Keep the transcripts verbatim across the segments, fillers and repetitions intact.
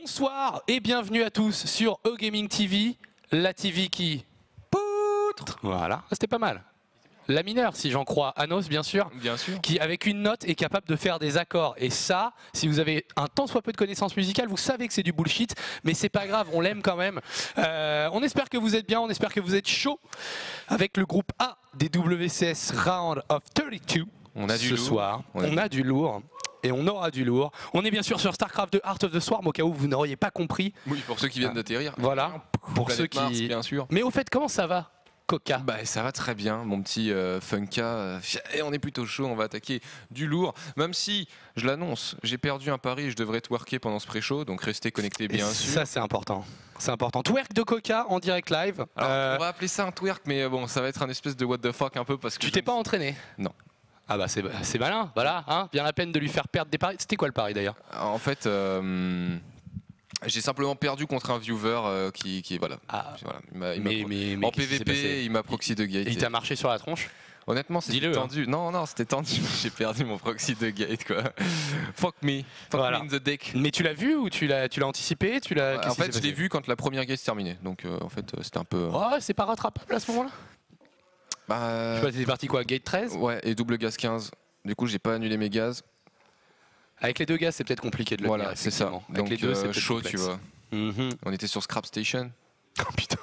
Bonsoir et bienvenue à tous sur Egaming T V, la T V qui poutre. Voilà, c'était pas mal. La mineure, si j'en crois Anos, bien sûr, bien sûr, qui avec une note est capable de faire des accords. Et ça, si vous avez un tant soit peu de connaissances musicales, vous savez que c'est du bullshit, mais c'est pas grave, on l'aime quand même. Euh, on espère que vous êtes bien, on espère que vous êtes chaud avec le groupe A des W C S Round of trente-deux. On a du ce lourd. soir, Ouais. on a du lourd. Et on aura du lourd. On est bien sûr sur StarCraft deux Heart of the Swarm, au cas où vous n'auriez pas compris. Oui, pour ceux qui viennent d'atterrir. Voilà, pour Planète ceux qui... Mars, bien sûr. Mais au fait, comment ça va, Coca? Bah, ça va très bien, mon petit euh, Funka. Euh, et on est plutôt chaud, on va attaquer du lourd. Même si, je l'annonce, j'ai perdu un pari et je devrais twerker pendant ce pré-show, donc restez connectés bien Et sûr. ça, c'est important. C'est important. Twerk de Coca en direct live. Alors, Euh, on va appeler ça un twerk, mais bon, ça va être un espèce de what the fuck un peu parce que. tu je t'es me- pas entraîné? Non. Ah bah c'est c'est malin, voilà, hein, bien la peine de lui faire perdre des paris. C'était quoi le pari d'ailleurs? En fait, euh, j'ai simplement perdu contre un viewer euh, qui, qui, voilà. Ah, Voilà, il m'a- il m'a mais, pro- mais, mais en qu'est-ce qui s'est P V P, passé? il m'a proxy de gate. Il t'a marché sur la tronche? Honnêtement, c'était Dis-le, hein. tendu. Non, non, c'était tendu. J'ai perdu mon proxy de gate, quoi. Fuck me. Fuck Voilà. me in the dick. Mais tu l'as vu ou tu l'as tu l'as anticipé, tu l'as... En qu'est-ce qui fait, s'est je l'ai passé? vu quand la première gate se terminait. Donc, euh, en fait, euh, c'était un peu. euh, Ouais, c'est pas rattrapable à ce moment-là? bah, Je sais pas, t'étais parti quoi, gate treize? ouais, et double gaz quinze. Du coup, j'ai pas annulé mes gaz. Avec les deux gars, c'est peut-être compliqué de le Voilà, tenir, c'est ça. effectivement. Avec Donc, les deux, c'est euh, peut-être chaud, complexe. tu vois. Mhm. On était sur Scrap Station. Oh putain.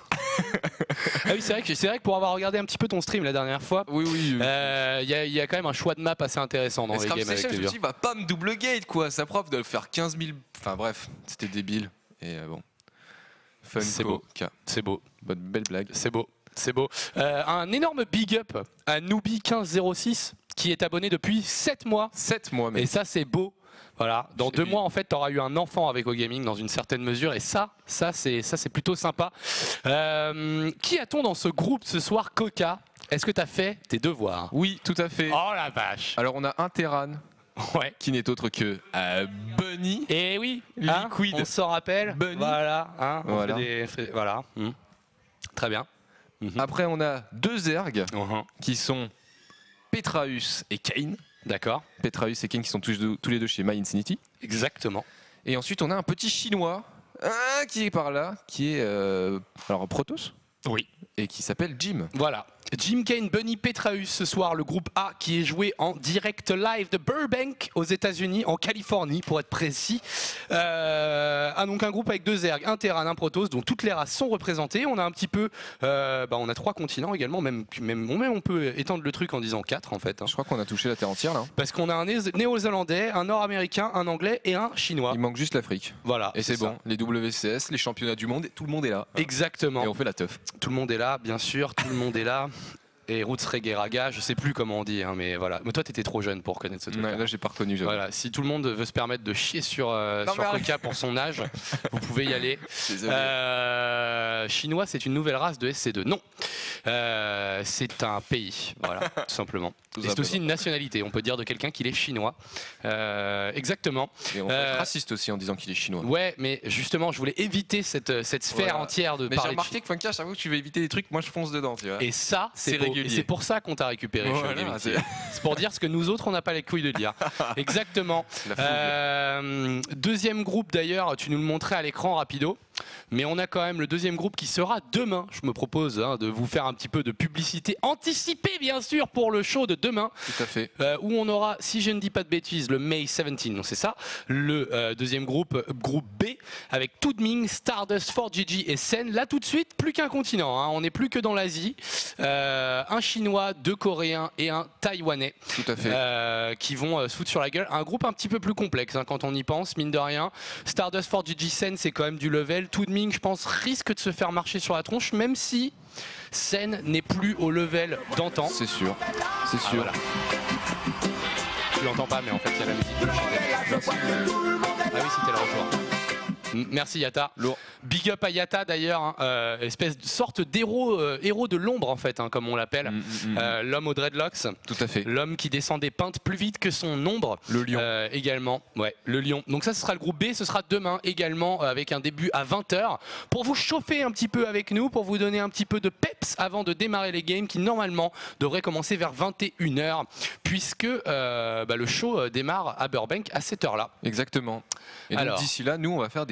Ah oui, c'est vrai, que- c'est vrai que pour avoir regardé un petit peu ton stream la dernière fois, Oui, oui. il euh, y, a- y a quand même un choix de map assez intéressant dans Mais les Scrap games avec Station, les je me viewers. suis dit, va pas me double gate, quoi. Sa prof de faire quinze mille. Enfin, bref, c'était débile. Et euh, bon. Funko. C'est beau. K. C'est beau, Bonne, belle blague. c'est beau, c'est beau. Euh, un énorme big up à Nooby quinze zéro six qui est abonné depuis sept mois. sept mois, mais. Et ça, c'est beau. Voilà, dans J'ai deux vu. mois en fait, tu auras eu un enfant avec Egaming dans une certaine mesure, et ça, ça c'est ça c'est plutôt sympa. Euh, qui a-t-on dans ce groupe ce soir, Coca? Est-ce que tu as fait tes devoirs? Oui, tout à fait. Oh la vache. Alors, on a un Terran Ouais. qui n'est autre que euh, Bunny. Et oui, hein, Liquid. on s'en rappelle. Bunny. Voilà, hein, on Voilà. fait des- fait- voilà. Hmm. Très bien. Mhm. Après, on a deux Zerg Mhm. qui sont Petraeus et Kane. D'accord, Petraeus et Kane qui sont tous, deux- tous les deux chez My Infinity. exactement. Et ensuite, on a un petit chinois euh, qui est par là, qui est euh, alors Protoss Oui. et qui s'appelle Jim. Voilà. Jim Kane, Bunny Petraeus ce soir, le groupe A qui est joué en direct live de Burbank aux États-Unis, en Californie pour être précis. Euh, ah, donc un groupe avec deux Zerg, un Terran, un Protoss, dont toutes les races sont représentées. On a un petit peu, euh, bah, on a trois continents également, même, même, même on peut étendre le truc en disant quatre en fait. Hein. Je crois qu'on a touché la Terre entière là. Parce qu'on a un Néo- néo-zélandais, un nord-américain, un anglais et un chinois. Il manque juste l'Afrique. Voilà. Et c'est ça. bon, les W C S, les championnats du monde, tout le monde est là. Exactement. Et on fait la teuf. Tout le monde est là, bien sûr, tout le monde est là. Et Roots Reggae Raga, je sais plus comment on dit, hein, mais voilà. Mais toi, t'étais trop jeune pour connaître ce truc. Ouais, là, j'ai pas reconnu. j'avoue. Voilà, si tout le monde veut se permettre de chier sur, euh, Non, sur mais arrête. Coca pour son âge, vous pouvez y aller. Désolé. Euh, chinois, c'est une nouvelle race de S C deux. Non, Euh, c'est un pays, voilà, tout simplement. Tout Et c'est simplement. aussi une nationalité. On peut dire de quelqu'un qu'il est chinois. Euh, exactement. Et on peut euh, être raciste aussi en disant qu'il est chinois. Ouais, mais justement, je voulais éviter cette, cette sphère Voilà. entière de Mais j'ai parler de remarqué que Funka, chaque fois que tu veux éviter des trucs, moi je fonce dedans, tu vois. Et ça, c'est C'est beau. régulier. Et c'est pour ça qu'on t'a récupéré. chez Voilà, Egaming. c'est- C'est pour dire ce que nous autres, on n'a pas les couilles de dire. Exactement. La fougue. Euh, deuxième groupe d'ailleurs, tu nous le montrais à l'écran rapido. Mais on a quand même le deuxième groupe qui sera demain. Je me propose hein, de vous faire un petit peu de publicité anticipée, bien sûr, pour le show de demain. Tout à fait. Euh, où on aura, si je ne dis pas de bêtises, le May dix-sept, non c'est ça, le euh, deuxième groupe, euh, groupe B, avec Tudming, Stardust, four G G et Sen. Là tout de suite, plus qu'un continent, hein, on n'est plus que dans l'Asie. Euh, un Chinois, deux Coréens et un Taïwanais Tout à fait. euh, qui vont euh, se foutre sur la gueule. Un groupe un petit peu plus complexe hein, quand on y pense, mine de rien. Stardust, four G G, Sen, c'est quand même du level. Tudming, je pense, risque de se faire marcher sur la tronche, même si Sen n'est plus au level d'antan. C'est sûr. C'est Ah, sûr. voilà. Tu l'entends pas, mais en fait, il y a la musique qui me chantait. Ah oui, c'était le retour. M- Merci Yata. Lourd. Big up à Yata d'ailleurs, hein, euh, espèce de sorte d'héros euh, héros de l'ombre en fait, hein, comme on l'appelle. Mm, mm, mm. Euh, L'homme aux dreadlocks, Tout à fait. l'homme qui descend des pentes plus vite que son ombre. Le lion. Euh, également, ouais, le lion. Donc ça, ce sera le groupe B, ce sera demain également euh, avec un début à vingt heures pour vous chauffer un petit peu avec nous, pour vous donner un petit peu de peps avant de démarrer les games qui normalement devraient commencer vers vingt et une heures puisque euh, bah, le show euh, démarre à Burbank à cette heure-là. Exactement. Et donc Alors. d'ici là, nous, on va faire des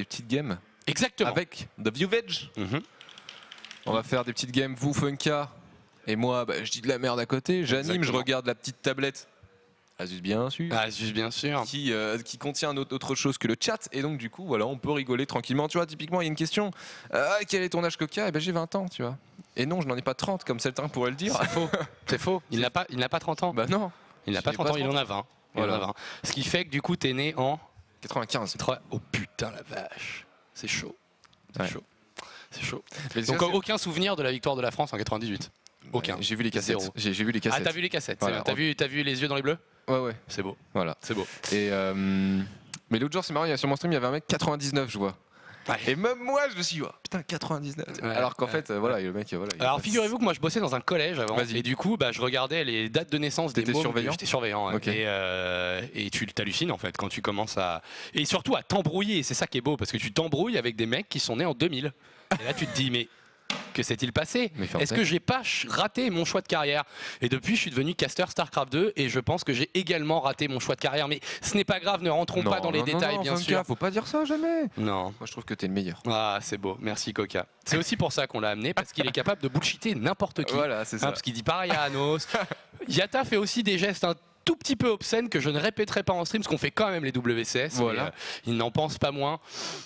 petites games. Exactement. Avec The Viewage. Mm-hmm. On va faire des petites games, vous, Funka. Et moi, bah, je dis de la merde à côté. J'anime, je regarde la petite tablette. Asus, bien sûr. Asus, bien sûr. Qui, euh, qui contient autre, autre chose que le chat. Et donc, du coup, voilà, on peut rigoler tranquillement. Tu vois, typiquement, il y a une question. Euh, quel est ton âge, Coca? Eh ben, j'ai vingt ans, tu vois. Et non, je n'en ai pas trente, comme certains pourraient le dire. C'est faux. C'est faux. Il n'a pas, il n'a pas trente ans. Bah non. Il n'a pas trente ans, il en a vingt. Il Voilà. en a vingt. Ce qui fait que du coup, t'es né en quatre-vingt-quinze. Oh putain, la vache. C'est chaud. C'est Ouais. chaud. C'est chaud. Mais Donc, ça, aucun souvenir de la victoire de la France en quatre-vingt-dix-huit. Aucun. J'ai vu les cassettes. Zéro. J'ai vu les Ah, cassettes. t'as vu les cassettes. Voilà. T'as vu, t'as vu les yeux dans les bleus? Ouais, ouais. C'est beau. Voilà. C'est beau. Et euh, mais l'autre jour, c'est marrant, il y a sur mon stream, il y avait un mec quatre-vingt-dix-neuf, je vois. Ouais. Et même moi, je me suis dit, oh, putain, quatre-vingt-dix-neuf. Ouais, Alors qu'en ouais. fait, euh, voilà, le mec, voilà. il Alors passe- figurez-vous que moi je bossais dans un collège avant Vas-y. et du coup bah, je regardais les dates de naissance des T'étais mômes. surveillant J'étais surveillant ouais. Ok. et, euh, et tu t'hallucines en fait quand tu commences à et surtout à t'embrouiller, c'est ça qui est beau parce que tu t'embrouilles avec des mecs qui sont nés en deux mille et là tu te dis mais que s'est-il passé? Mais Est-ce que j'ai pas ch- raté mon choix de carrière? Et depuis je suis devenu caster StarCraft deux et je pense que j'ai également raté mon choix de carrière mais ce n'est pas grave, ne rentrons Non, pas dans les non, non, détails non, bien Funka, sûr. faut pas dire ça jamais. Non. Moi, je trouve que t'es le meilleur. Ah c'est beau, merci Coca. C'est aussi pour ça qu'on l'a amené parce qu'il est capable de bullshiter n'importe qui. Voilà, c'est Hein, ça. parce qu'il dit pareil à Anos. Yata fait aussi des gestes un tout petit peu obscènes que je ne répéterai pas en stream, parce qu'on fait quand même les W C S. Voilà. mais, euh, il n'en pense pas moins.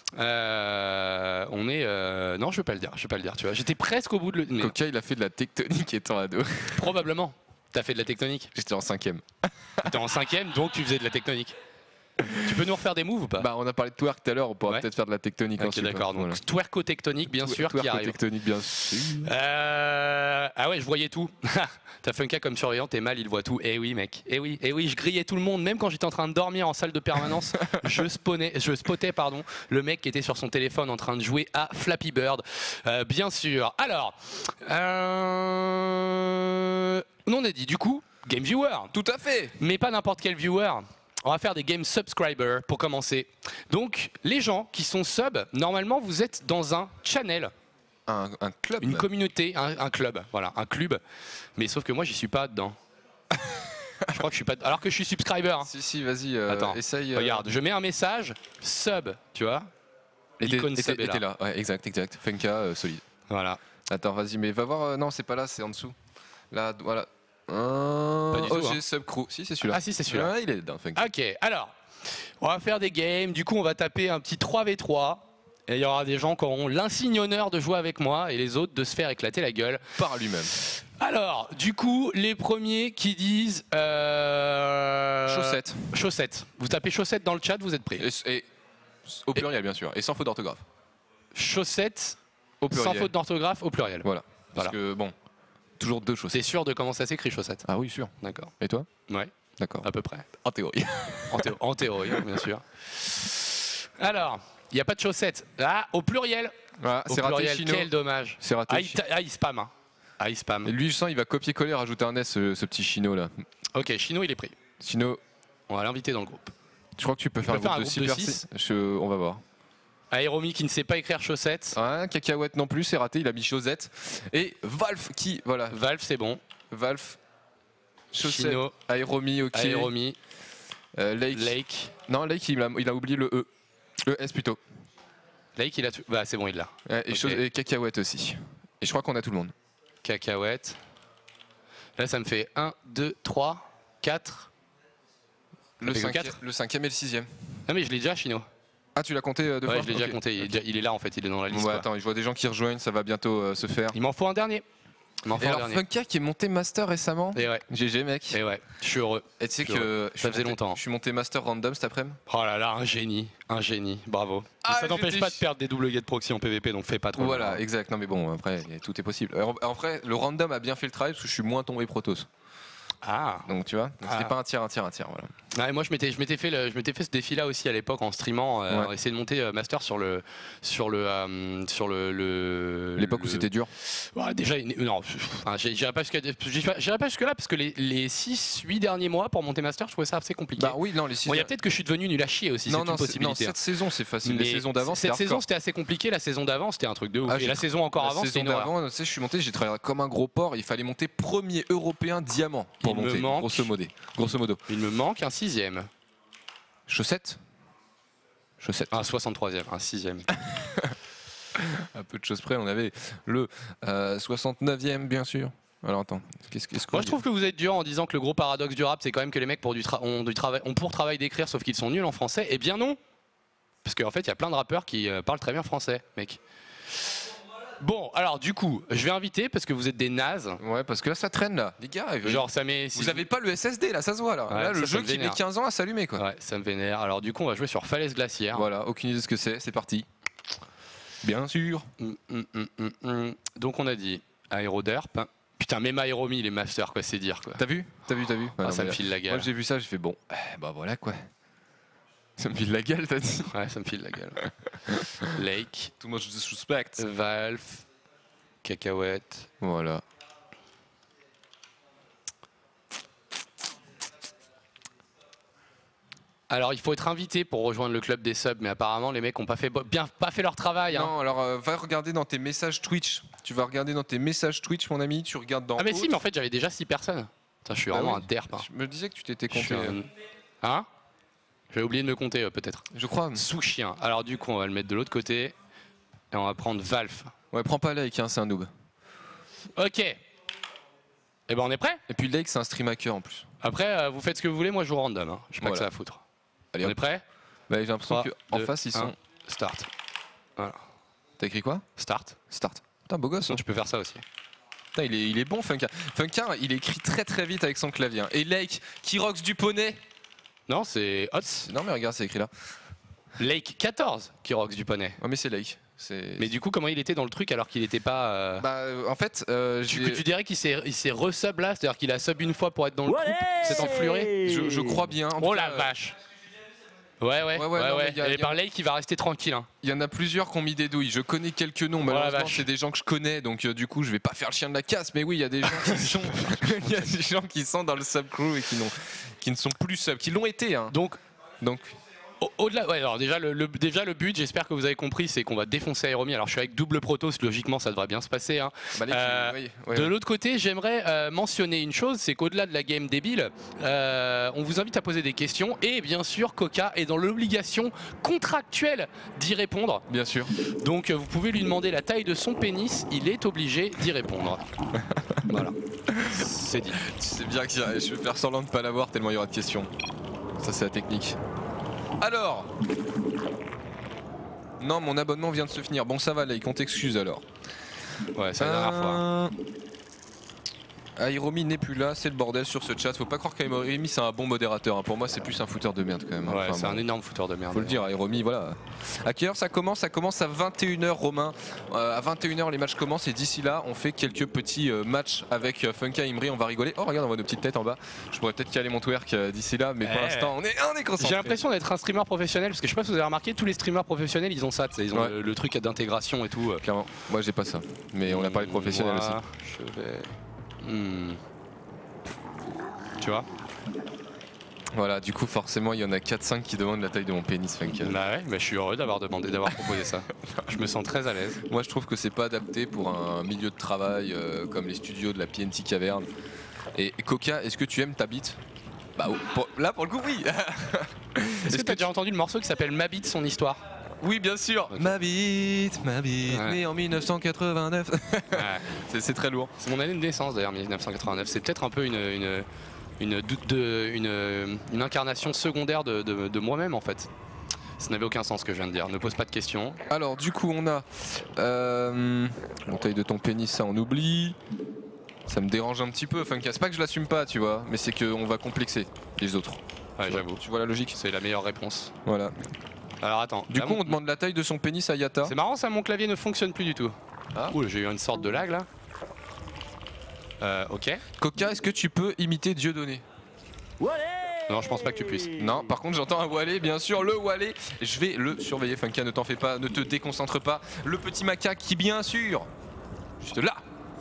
Euh, on est. euh, non, je vais pas le dire. Je vais pas le dire. Tu vois, j'étais presque au bout de le. mais Coca, il a fait de la tectonique étant ado. probablement. T'as fait de la tectonique. J'étais en cinquième. T'es en cinquième, donc tu faisais de la tectonique. Tu peux nous refaire des moves ou pas? Bah, on a parlé de twerk tout à l'heure, on pourra Ouais. peut-être faire de la tectonique Ok, ensuite. d'accord. hein. Donc Voilà. twerko-tectonique, bien sûr, qui Twerk arrive. tectonique, bien sûr. Euh... Ah ouais, je voyais tout. T'as Funka comme surveillant, t'es mal, il voit tout. Eh oui, mec. Eh oui, eh oui, je grillais tout le monde, même quand j'étais en train de dormir en salle de permanence. je spawnais, je spottais, pardon, le mec qui était sur son téléphone en train de jouer à Flappy Bird. Euh, bien sûr. Alors, euh... on a dit du coup, Game Viewer. Tout à fait. Mais pas n'importe quel viewer. On va faire des game subscribers pour commencer. Donc, les gens qui sont sub, normalement, vous êtes dans un channel, Un, un club. une communauté, un, un club, voilà, un club. Mais sauf que moi, j'y suis pas dedans. Je crois que je suis pas. Alors que je suis subscriber. hein. Si, si, vas-y, euh, Attends, essaye. euh, Regarde, je mets un message sub, tu vois. Et t'es- l'icône et t'es- sub est et t'es là. Ouais, exact, exact. Funka, euh, solide. Voilà. Attends, vas-y, mais va voir. euh, non, c'est pas là, c'est en dessous. Là, voilà. Euh, Pas du tout, O G hein. Subcrew. Si, c'est celui-là. Ah si, c'est celui-là. Ouais, il est dedans, Funka. Ok, alors, on va faire des games. Du coup, on va taper un petit trois v trois. Et il y aura des gens qui auront l'insigne honneur de jouer avec moi et les autres de se faire éclater la gueule. Par lui-même. Alors, du coup, les premiers qui disent... Euh... Chaussettes. Chaussettes. Vous tapez chaussettes dans le chat, vous êtes prêts. Et, et- au pluriel, bien sûr. Et sans faute d'orthographe. Chaussettes, Au pluriel. sans faute d'orthographe, au pluriel. Voilà. Parce Voilà. que, bon, toujours deux chaussettes. T'es sûr de comment ça s'écrit, chaussettes? Ah oui, sûr. D'accord. Et toi? Ouais, D'accord. à peu près. En théorie. En, théo- en théorie, bien sûr. Alors, il n'y a pas de chaussettes. Ah, au pluriel. Voilà, Au c'est raté, pluriel, Chino. quel dommage. C'est raté. Ah, il, ta- ah, il spam. hein. Ah, il spam. Et lui, je sens, il va copier-coller, rajouter un S, ce, ce petit Chino là. Ok, Chino, il est pris. Chino, On va l'inviter dans le groupe. je crois que tu peux faire peux un faire groupe un de groupe de Super six. six. Je- On va voir. Aéromi qui ne sait pas écrire chaussettes. Ouais, Cacahuète non plus, c'est raté, il a mis Chaussette. Et Valve qui, voilà, Valve, c'est bon. Valve, Chaussette, Chino, Aéromi, ok. Aéromi, Euh, Lake. Lake. Non, Lake, il a, il a oublié le E. Le S plutôt. Lake, il a tout. Bah, c'est bon, il l'a. Ouais, et, Ok. Chauss- et Cacahuète aussi. Et je crois qu'on a tout le monde. Cacahuète. Là, ça me fait un, deux, trois, quatre. Le, fait que cinquième, quatre. le cinquième et le sixième. Non, mais je l'ai déjà, Chino. Ah, tu l'as compté euh, deux Ouais, fois je l'ai déjà Ok. compté. Il est, déjà- il est là, en fait. Il est dans la Bon, liste. bah, quoi. attends, je vois des gens qui rejoignent, ça va bientôt euh, se faire. Il m'en faut un dernier. Il m'en faut Et un alors, dernier. Funka qui est monté Master récemment. Et ouais, G G, mec. et ouais. Je suis heureux. Et tu sais Je- que je ça suis faisait monté- longtemps. Je suis monté Master Random cet après-midi. Oh là là, un génie. Un génie. Bravo. Mais Ah, ça n'empêche j'étais pas de ch- perdre des double gates proxy en P V P, donc fais pas trop. Voilà, mal. exact. Non mais bon, après, tout est possible. En, en vrai, le random a bien fait le travail parce que je suis moins tombé Protoss. Ah. Donc tu vois, donc Ah. c'était pas un tiers, un tiers, un tiers. Voilà. Ouais, moi je m'étais je m'étais fait le- je m'étais fait ce défi là aussi à l'époque en streamant, euh, Ouais. on essayait de monter euh, master sur le sur le euh, sur le le- L'époque où le- c'était dur. Ouais, déjà une- non, enfin, j'ai- j'irai pas jusqu'à j'irai j'irai pas jusque là parce que les, les six huit derniers mois pour monter master, je trouvais ça assez compliqué. Bah oui, non, les six. Bon, il y a peut-être que je suis devenu nul à chier aussi, non, c'est non, une c'est- non, possibilité. hein. cette saison c'est facile. Mais Les saisons d'avant, cette c'était saison hardcore. c'était assez compliqué, la saison d'avant c'était un truc de ouf. Ah, et j'ai- la saison encore La avant c'était saison une horreur. d'avant, tu sais, je suis monté, j'ai travaillé comme un gros porc. Il fallait monter premier européen diamant pour Il me monter, manque- grosso modo. Grosso modo. Il me manque un sixième. Chaussettes. Chaussette. Un soixante-troisième, un sixième. À peu de choses près, on avait le euh, soixante-neuvième, bien sûr. Alors attends, qu'est-ce qu'est-ce qu'on Moi je trouve que vous êtes dur en disant que le gros paradoxe du rap, c'est quand même que les mecs pour du ont, du travail, ont pour travail d'écrire, sauf qu'ils sont nuls en français. Eh bien non. Parce qu'en fait, il y a plein de rappeurs qui euh, parlent très bien français, mec. Bon, alors du coup, je vais inviter parce que vous êtes des nazes. Ouais, parce que là ça traîne là, les gars. Genre ça met. Vous avez pas le S S D là, ça se voit là. Ouais, là ça, le ça jeu me qui met vénère. quinze ans à s'allumer quoi. Ouais, ça me vénère. Alors du coup, on va jouer sur Falaise Glaciaire. Voilà, aucune idée de ce que c'est, c'est parti. Bien sûr. Mm, mm, mm, mm, mm. Donc on a dit Aéroderp. Putain, même Aéromie, les masters, quoi, c'est dire quoi. T'as vu T'as vu, t'as vu ouais, ah, non, ça me là, file la gueule. Moi j'ai vu ça, j'ai fait bon, eh, bah voilà quoi. Ça me file la gueule, t'as dit. Ouais, ça me file la gueule. Lake. Too much disrespect. Valve. Cacahuète. Voilà. Alors il faut être invité pour rejoindre le club des subs, mais apparemment les mecs ont pas fait bien pas fait leur travail. Hein. Non, alors euh, va regarder dans tes messages Twitch. Tu vas regarder dans tes messages Twitch, mon ami. Tu regardes dans. Ah mais autres. si, mais en fait j'avais déjà six personnes. Putain, je suis vraiment ah oui. un derp. Hein. Je me disais que tu t'étais Je suis compté. un... Hein J'avais oublié de me compter euh, peut-être. Je crois. Sous chien. Alors du coup on va le mettre de l'autre côté et on va prendre Valve. Ouais, prends pas Lake, hein, c'est un noob. Ok. Et eh ben on est prêt. Et puis Lake, c'est un stream hacker en plus. Après euh, vous faites ce que vous voulez, moi je joue random. Hein. Je sais pas Voilà. que ça à foutre. Allez, On hop. est prêt. Bah, j'ai l'impression trois, qu'en deux, face ils sont. un, start. Voilà. T'as écrit quoi? Start. Start. Putain, beau gosse. Sinon Hein. tu peux faire ça aussi. Putain, il est, il est bon, Funka. Funka, il écrit très très vite avec son clavier. Et Lake, qui rocks du poney. Non, c'est Hot. Non, mais regarde, c'est écrit là. Lake quatorze qui rocks du poney. Ouais, mais c'est Lake. C'est. Mais du coup, comment il était dans le truc alors qu'il était pas. Euh... Bah, euh, en fait, euh, tu, j'ai- tu dirais qu'il s'est il s'est resub là, c'est-à-dire qu'il a sub une fois pour être dans le groupe, c'est enfluré. je, je crois bien. En Oh tout la cas, euh, vache. Ouais, ouais, Ouais, ouais, ouais, non, ouais. mais y a- Et y a- par Lake, il va rester tranquille. Hein. Il y en a plusieurs qui ont mis des douilles. Je connais quelques noms. Malheureusement, vache. c'est des gens que je connais. Donc, euh, du coup, je vais pas faire le chien de la casse. Mais oui, il y a des gens qui sont, il y a des gens qui sont dans le sub crew et qui, n'ont- qui ne sont plus sub, qui l'ont été. Hein. Donc, Donc, au- au-delà, ouais, alors déjà le, le- déjà le but, j'espère que vous avez compris, c'est qu'on va défoncer Aéromie. Alors je suis avec double Protoss, logiquement ça devrait bien se passer. Hein. bah, Lake, Euh, oui, ouais, De ouais. l'autre côté, j'aimerais euh, mentionner une chose, c'est qu'au-delà de la game débile, euh, on vous invite à poser des questions et bien sûr Coca est dans l'obligation contractuelle d'y répondre. Bien sûr. Donc euh, vous pouvez lui demander la taille de son pénis, il est obligé d'y répondre. Voilà, c'est dit. Tu sais bien que je vais faire semblant de pas l'avoir tellement il y aura de questions. Ça, c'est la technique. Alors. Non, mon abonnement vient de se finir. Bon, ça va, Lake, on t'excuse alors. Ouais, c'est la dernière fois. Euh, Aéromi n'est plus là, c'est le bordel sur ce chat. Faut pas croire qu'Aéromi c'est un bon modérateur. hein. Pour moi, c'est plus un fouteur de merde quand même. hein. Ouais, Enfin, c'est bon, un énorme fouteur de merde. faut le dire, Aéromi, voilà. À quelle heure ça commence? Ça commence à vingt et une heures, Romain. Euh, à vingt et une heures, les matchs commencent et d'ici là, on fait quelques petits euh, matchs avec euh, Funka Imri. On va rigoler. Oh, regarde, on voit nos petites têtes en bas. Je pourrais peut-être caler mon twerk euh, d'ici là, mais pour Eh. l'instant, on est, on est concentré. J'ai l'impression d'être un streamer professionnel parce que je sais pas si vous avez remarqué, tous les streamers professionnels ils ont ça, tu sais, ils ont Ouais. le, le truc d'intégration et tout. Clairement, moi j'ai pas ça. Mais on a parlé de professionnel aussi. Moi, Je vais. Hmm. Tu vois? Voilà, du coup, forcément, il y en a quatre cinq qui demandent la taille de mon pénis, Funka. Bah ouais, bah je suis heureux d'avoir demandé, d'avoir proposé ça. Je me sens très à l'aise. Moi, je trouve que c'est pas adapté pour un milieu de travail euh, comme les studios de la P N T Caverne. Et Coca, est-ce que tu aimes ta bite? Bah, oh, pour- là, pour le coup, oui. Est-ce que t'as déjà entendu le morceau qui s'appelle Ma bite, son histoire? Oui, bien sûr. Ok. Ma bite, ma bite, Ouais. née en mille neuf cent quatre-vingt-neuf. Ouais. c'est c'est très lourd. C'est mon année de naissance d'ailleurs, mille neuf cent quatre-vingt-neuf. C'est peut-être un peu une, une, une, doute de- une, une incarnation secondaire de, de- de moi-même en fait. Ça n'avait aucun sens ce que je viens de dire. Ne pose pas de questions. Alors, du coup, on a euh, la taille de ton pénis, ça on oublie. Ça me dérange un petit peu. Enfin, c'est pas que je l'assume pas, tu vois, mais c'est qu'on va complexer les autres. Ouais, Tu vois- j'avoue. Tu vois la logique? C'est la meilleure réponse. Voilà. Alors attends. Du là, coup, mon- on demande la taille de son pénis à Yata. c'est marrant ça, mon clavier ne fonctionne plus du tout. Ah. Ouh, j'ai eu une sorte de lag là. Euh, ok. Coca, est-ce que tu peux imiter Dieudonné? Non, je pense pas que tu puisses. Non, par contre, j'entends un Wallet, bien sûr, le Wallet. Je vais le surveiller, Funka, ne t'en fais pas, ne te déconcentre pas. Le petit macaque qui, bien sûr, juste là,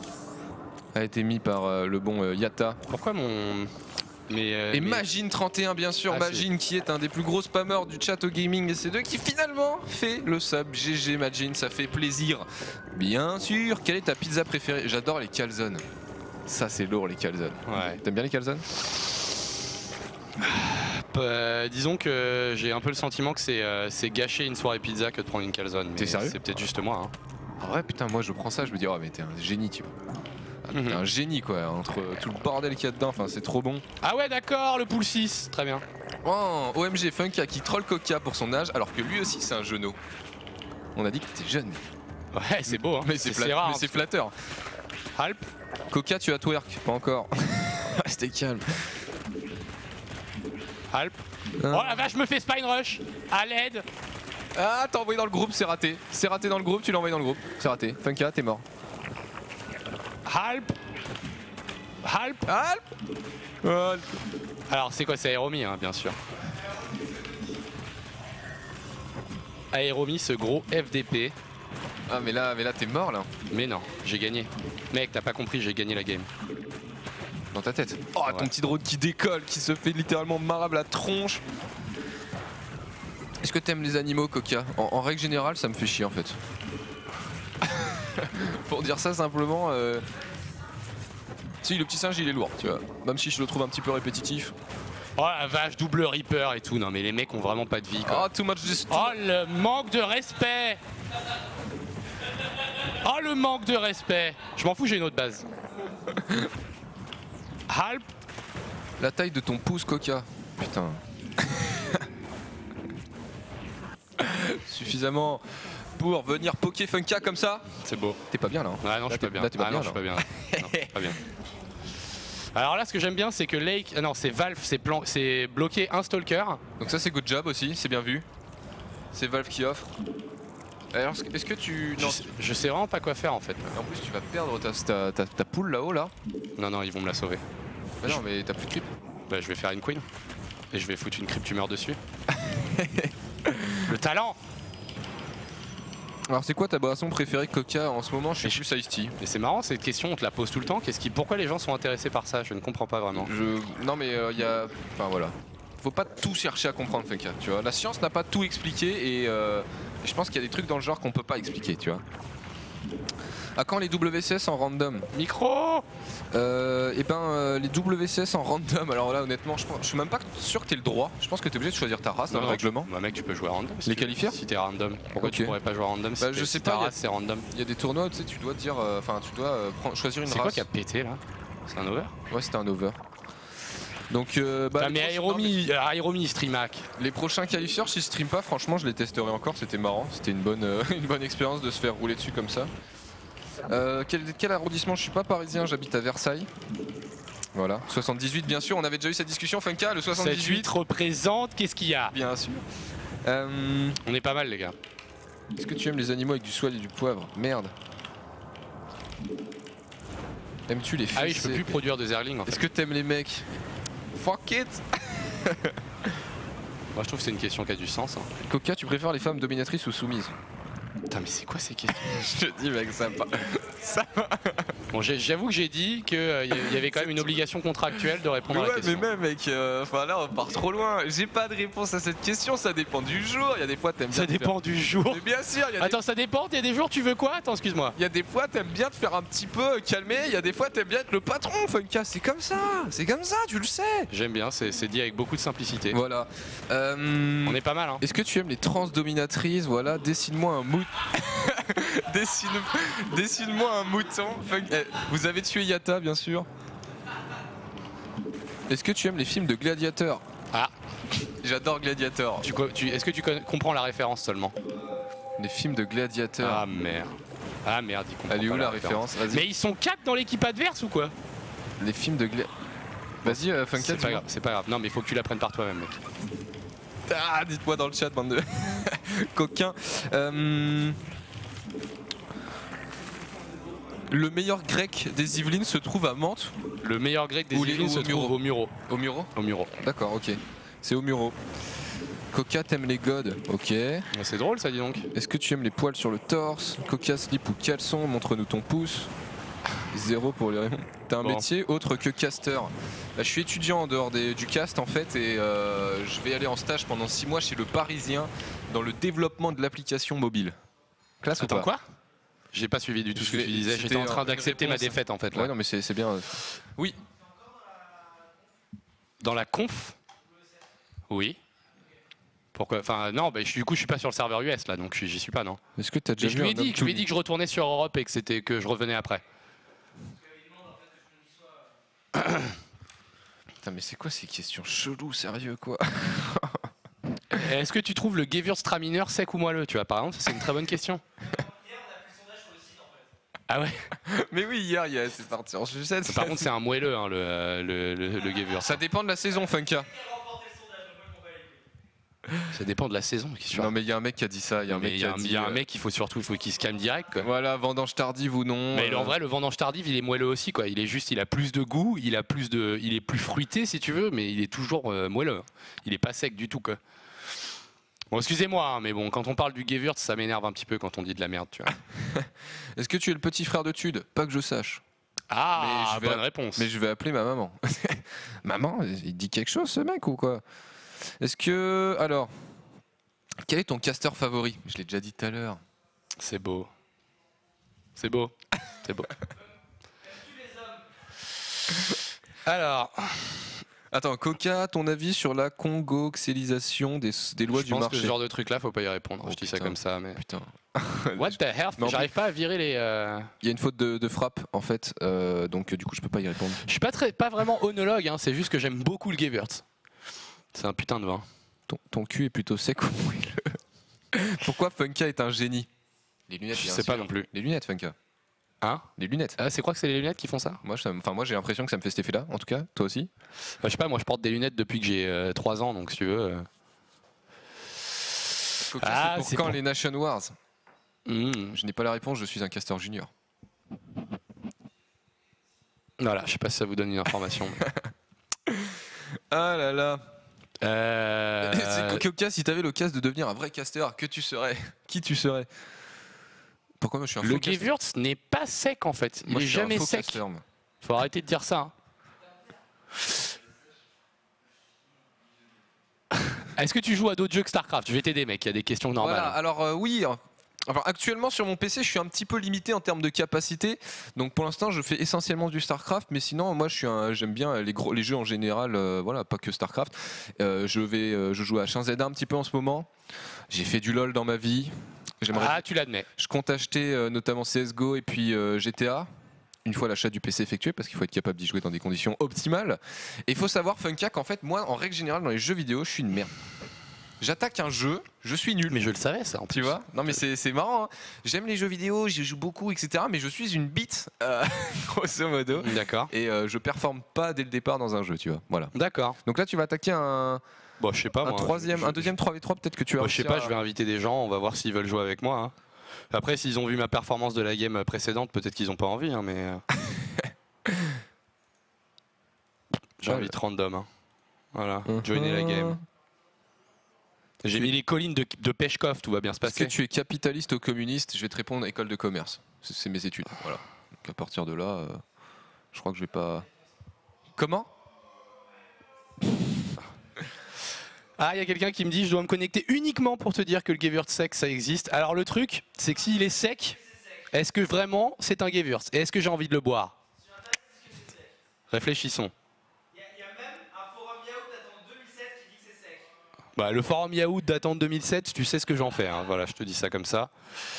a été mis par euh, le bon euh, Yata. Pourquoi mon. Mais, euh, Et mais- Magine trente et un, bien sûr, Ah, Magine qui est un des plus gros spammers du chat au gaming et c'est deux qui finalement fait le sub. G G Magine, ça fait plaisir. Bien sûr, quelle est ta pizza préférée? J'adore les calzones. Ça, c'est lourd, les calzones. Ouais. T'aimes bien les calzones? Euh, disons que j'ai un peu le sentiment que c'est euh, gâcher une soirée pizza que de prendre une calzone. T'es sérieux? C'est peut-être juste moi. Hein. Ah ouais, putain, moi je prends ça, je me dis, oh, mais t'es un génie, tu vois. Ah, t'es Mhm. un génie, quoi, entre tout le bordel qu'il y a dedans, enfin, c'est trop bon. Ah ouais, d'accord, le pool six, très bien. Oh, O M G Funka qui troll Coca pour son âge, alors que lui aussi c'est un genou. On a dit que t'es jeune. Ouais, c'est beau, hein. Mais c'est flat- rare. mais c'est flatteur. Halp. Coca, tu as twerk, pas encore. Restez calme. Halp. Oh la vache, je me fais spine rush. À l'aide. Ah, t'as envoyé dans le groupe, c'est raté. C'est raté dans le groupe, tu l'as envoyé dans le groupe. C'est raté. Funka, t'es mort. Halp. Halp. Halp. Halp. Alors c'est quoi, c'est Aéromi, hein, bien sûr. Aéromi, ce gros F D P. Ah mais là, mais là t'es mort là. Mais non, j'ai gagné. Mec, t'as pas compris, j'ai gagné la game. Dans ta tête. Oh, Ouais. ton petit drone qui décolle, qui se fait littéralement marable la tronche. Est-ce que t'aimes les animaux, Coca? en, en règle générale, ça me fait chier en fait. Pour dire ça simplement, euh... si le petit singe il est lourd, tu vois. Même si je le trouve un petit peu répétitif. Oh la vache, double Reaper et tout. Non mais les mecs ont vraiment pas de vie quoi. Oh, too much dis- Oh le manque de respect. Oh le manque de respect. Je m'en fous, j'ai une autre base. Halp. La taille de ton pouce, Coca. Putain. Suffisamment pour venir poker Funka comme ça. C'est beau. T'es pas bien là. Hein. Ah non, je Là, suis pas t'es- bien. là, t'es pas Ah bien, non, je suis là. pas bien. Non, je suis pas bien. Alors là, ce que j'aime bien, c'est que Lake, ah non, c'est Valve, c'est plan, c'est bloqué un stalker. Donc ça c'est good job aussi, c'est bien vu. C'est Valve qui offre. Alors est-ce que tu... Je, Non, sais- je sais vraiment pas quoi faire en fait. en plus tu vas perdre ta, ta, ta, ta poule là-haut là. Non, non, ils vont me la sauver. Bah non mais t'as plus de creep. Bah, je vais faire une queen et je vais foutre une cryptumeur dessus. Le talent. Alors c'est quoi ta boisson préférée Coca en ce moment? Je suis Mais plus Ice Tea. Et c'est marrant cette question, on te la pose tout le temps. Qu'est-ce qui, pourquoi les gens sont intéressés par ça? Je ne comprends pas vraiment. Je... Non mais il euh, y a... Enfin voilà. Faut pas tout chercher à comprendre Funka, tu vois. La science n'a pas tout expliqué et, euh, et je pense qu'il y a des trucs dans le genre qu'on peut pas expliquer, tu vois. À quand les W C S en random? Micro. euh, Et ben euh, les W C S en random, alors là honnêtement je, pense, je suis même pas sûr que t'aies le droit. Je pense que t'es obligé de choisir ta race dans Non, le non, règlement. Bah mec, tu peux jouer à random. Si Les tu veux. qualifiers? Si t'es random. Pourquoi Ok. tu pourrais pas jouer à random si Bah, t'es- je sais si pas, ta y a- race c'est random. Il y a des tournois, tu sais, tu dois dire, enfin tu dois euh, prendre- choisir une race. C'est quoi qui a pété là? C'est un over? Ouais, c'était un over. Donc, euh, bah, Putain, les mais prochains- Aéromi, euh, Aéromi streamac. les prochains qualifieurs, s'ils stream pas, franchement, je les testerai encore. C'était marrant, c'était une bonne, euh, une bonne expérience de se faire rouler dessus comme ça. Euh, quel, quel arrondissement? Je suis pas parisien, j'habite à Versailles. Voilà, soixante-dix-huit, bien sûr. On avait déjà eu cette discussion, Funka, le soixante-dix-huit. soixante-dix-huit représente, qu'est-ce qu'il y a? Bien sûr. Euh, On est pas mal les gars. Est-ce que tu aimes les animaux avec du soil et du poivre? Merde. Aimes-tu les Ah oui, je fessées? peux plus produire de Zerling en fait. Est-ce que t'aimes les mecs? Fuck it. Moi je trouve que c'est une question qui a du sens. Hein. Coca, tu préfères les femmes dominatrices ou soumises? Putain, mais c'est quoi ces questions? Je te dis mec, ça va. Ça va. Bon, j'ai- j'avoue que j'ai dit qu'il y avait quand même une obligation contractuelle de répondre à la Ouais, mais question. même mec, euh, enfin là on part trop loin. J'ai pas de réponse à cette question, ça dépend du jour. Il y a des fois t'aimes bien. Ça te faire- dépend du jour. Mais bien sûr, il y a des... Attends, ça dépend, il y a des jours tu veux quoi? Attends, excuse-moi. il y a des fois t'aimes bien te faire un petit peu calmer. Il y a des fois t'aimes bien être le patron, Funka. C'est comme ça, c'est comme ça, tu le sais. J'aime bien, c'est c'est dit avec beaucoup de simplicité. Voilà. Euh, On est pas mal hein. Est-ce que tu aimes les trans dominatrices? Voilà, dessine-moi un mouton. Dessine... Dessine-moi un mouton. Fun- eh, Vous avez tué Yata, bien sûr. Est-ce que tu aimes les films de gladiateurs? Ah, J'adore Gladiator. tu, co- tu- est-ce que tu con- comprends la référence seulement? Les films de gladiateurs. Ah merde. Ah merde, il comprend Elle est pas où la référence? Vas-y. Mais ils sont quatre dans l'équipe adverse ou quoi? Les films de gla... Vas-y, euh, Funka, C'est pas dis-moi. grave, c'est pas grave. Non mais il faut que tu l'apprennes par toi-même mec. Ah, dites-moi dans le chat, bande de coquins. Euh, Le meilleur grec des Yvelines se trouve à Mantes, Le meilleur grec des Ou les- Yvelines ou se au Muro. trouve au Muro. au Muro. Au Muro. D'accord, ok. C'est au Muro. Coca, t'aimes les godes? Ok. Ouais, c'est drôle ça dis donc. Est-ce que tu aimes les poils sur le torse? Coca, slip ou caleçon? Montre-nous ton pouce. Zéro pour les Raymond. T'as un Bon. métier autre que caster? Bah, je suis étudiant en dehors des- du cast en fait et euh, je vais aller en stage pendant six mois chez le Parisien dans le développement de l'application mobile. Classe ou Attends pas? quoi? J'ai pas suivi du tout Je ce que vais- tu disais, c'était j'étais en train une d'accepter ma réponse. défaite en fait là. Ouais, non mais c'est c'est bien. euh. Oui. Dans la conf? Oui. Pourquoi? Enfin, non, bah, je, du coup, je suis pas sur le serveur U S là, donc j'y suis pas, non. Est-ce que t'as déjà Et je vu lui ai un dit, homme je lui ai tout dit que je retournais sur Europe et que c'était que je revenais après. Putain, mais c'est quoi ces questions cheloues, sérieux quoi? Est-ce que tu trouves le Gewürztraminer mineur sec ou moelleux? Tu vois, par exemple, c'est une très bonne question. Ah ouais. Mais oui, hier, il y a- c'est parti en sucette. Par contre, c'est un moelleux, hein, le, le, le, le Gewürz. Ça dépend de la saison, Funka. Ça dépend de la saison. Non, mais il y a un mec qui a dit ça. Il y a un Mais mec il qui y a a un, dit. il y a un euh, mec, il faut surtout, il faut qu'il se calme direct, quoi. Voilà, vendange tardive ou non. Mais euh, en vrai, le vendange tardive, il est moelleux aussi, quoi. Il est juste, il a plus de goût, il a plus de, il est plus fruité, si tu veux, mais il est toujours euh, moelleux. Il est pas sec du tout, quoi. Bon, excusez-moi, hein, mais bon, quand on parle du Gewürz, ça m'énerve un petit peu quand on dit de la merde, tu vois. Est-ce que tu es le petit frère de Tude? Pas que je sache. Ah, Mais je vais bonne app- réponse. Mais je vais appeler ma maman. Maman, il dit quelque chose ce mec ou quoi? Est-ce que. Alors. Quel est ton caster favori? Je l'ai déjà dit tout à l'heure. C'est beau. C'est beau. C'est beau. Alors, Attends, Coca, ton avis sur la congoxélisation des, des lois je du pense marché? que ce genre de truc-là, faut pas y répondre. Oh, je dis ça putain. comme ça, mais. Putain. What the hell? Mais en J'arrive pas à virer les. euh, Il y a une faute de, de frappe en fait, euh, donc du coup je peux pas y répondre. Je suis pas très, pas vraiment onologue, hein, c'est juste que j'aime beaucoup le Gewürz. C'est un putain de vin. Ton, ton cul est plutôt sec ou moelleux? Pourquoi Funka est un génie? Les lunettes, Je bien sais pas sûr. non plus. Les lunettes, Funka. Hein? Les lunettes. Ah, c'est quoi que c'est les lunettes qui font ça? Moi, ça me- enfin, moi j'ai l'impression que ça me fait cet effet-là, en tout cas. Toi aussi? Bah, je sais pas, moi je porte des lunettes depuis que j'ai euh, trois ans, donc si tu veux. euh. Coca, Ah, c'est pour c'est quand pour- les Nation Wars? Mmh. Je n'ai pas la réponse, je suis un caster junior. Voilà, je sais pas si ça vous donne une information. mais- Ah là là. Euh, C'est Coca, si t'avais l'occasion de devenir un vrai caster, que tu serais? Qui tu serais? Pourquoi moi je suis un Le faux caster? Gewürz n'est pas sec en fait. Il Moi, est je suis un jamais faux sec. caster, moi. Faut arrêter de dire ça. hein. Est-ce que tu joues à d'autres jeux que StarCraft? Je vais t'aider, mec. Il y a des questions normales. Voilà, alors euh, oui. euh, Enfin, actuellement sur mon P C, je suis un petit peu limité en termes de capacité. Donc pour l'instant, je fais essentiellement du StarCraft, mais sinon, moi, je suis un- j'aime bien les gros, les jeux en général. euh, voilà, pas que StarCraft. Euh, je vais, euh, je joue à H un Z un un petit peu en ce moment. J'ai fait du LoL dans ma vie. J'aimerais, Ah, tu l'admets. je compte acheter euh, notamment C S G O et puis euh, G T A. Une fois l'achat du P C effectué, parce qu'il faut être capable d'y jouer dans des conditions optimales. Et il faut savoir, Funka, qu'en fait, moi, en règle générale, dans les jeux vidéo, je suis une merde. J'attaque un jeu, je suis nul. Mais je le savais, ça. En Tu plus. vois? Non mais c'est c'est marrant. hein. J'aime les jeux vidéo, j'y joue beaucoup, et cetera. Mais je suis une bite, euh, grosso modo. D'accord. Et euh, je performe pas dès le départ dans un jeu, tu vois. Voilà. D'accord. Donc là, tu vas attaquer un, Bon, je sais pas. un moi, troisième, je- un deuxième trois v trois, peut-être que tu vas. Moi, je sais réussir pas, à- je vais inviter des gens, on va voir s'ils veulent jouer avec moi. hein. Après, s'ils ont vu ma performance de la game précédente, peut-être qu'ils ont pas envie, hein, mais. euh, J'invite random. hein. Voilà, joiner la game. J'ai mis les collines de, de Peshkov, tout va bien se Est-ce que passer. tu es capitaliste ou communiste? Je vais te répondre école de commerce. C'est c'est mes études. Voilà. Donc à partir de là, euh, je crois que je vais pas. Comment? Ah, il y a quelqu'un qui me dit je dois me connecter uniquement pour te dire que le Gewürz sec ça existe. Alors le truc, c'est que s'il est sec, est-ce que vraiment c'est un Gewürz? Et est-ce que j'ai envie de le boire? Réfléchissons. Il y, a- il y a même un forum Yahoo datant de deux mille sept qui dit que c'est sec. Bah, le forum Yahoo datant de deux mille sept, tu sais ce que j'en fais. hein. Voilà, je te dis ça comme ça.